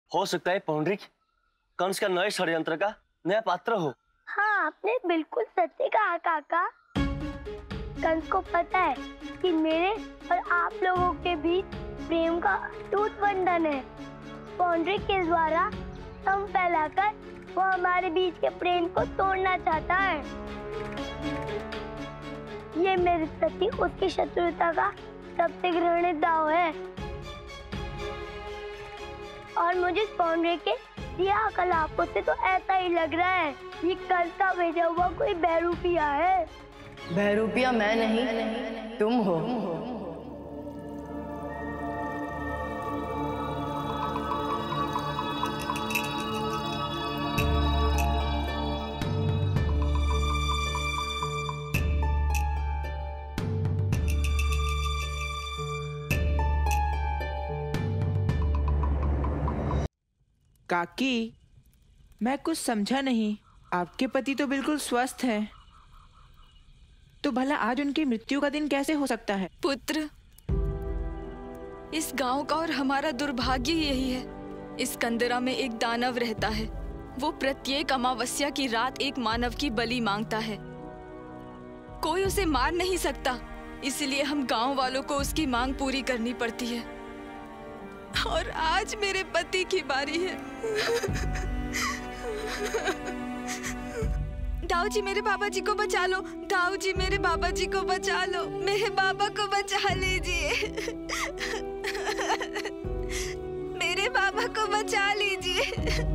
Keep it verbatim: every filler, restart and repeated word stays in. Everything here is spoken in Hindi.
हो सकता है पौंड्रिक कंस का नए षड्यंत्र का नया पात्र हो। हाँ, आपने बिल्कुल सत्य कहा काका। कंस को पता है कि मेरे और आप लोगों के बीच प्रेम का अटूट बंधन है। पौंड्रिक के द्वारा संग फैलाकर वो हमारे बीच के प्रेम को तोड़ना चाहता है। ये मेरे प्रति उसकी शत्रुता का सबसे घृणित दाव है और मुझे पौंड्रिक के क्रियाकलापों से तो ऐसा ही लग रहा है ये कंस का भेजा हुआ कोई बहरूपिया है। बहरूपिया मैं नहीं, तुम हो। काकी, मैं कुछ समझा नहीं। आपके पति तो बिल्कुल स्वस्थ हैं, तो भला आज उनकी मृत्यु का दिन कैसे हो सकता है? पुत्र, इस गांव का और हमारा दुर्भाग्य यही है। इस कंदरा में एक दानव रहता है। वो प्रत्येक अमावस्या की रात एक मानव की बलि मांगता है। कोई उसे मार नहीं सकता, इसलिए हम गांव वालों को उसकी मांग पूरी करनी पड़ती है। और आज मेरे पति की बारी है। दाऊ जी, मेरे बाबा जी को बचा लो। दाऊ जी, मेरे बाबा जी को बचा लो। मेरे बाबा को बचा लीजिए। मेरे बाबा को बचा लीजिए।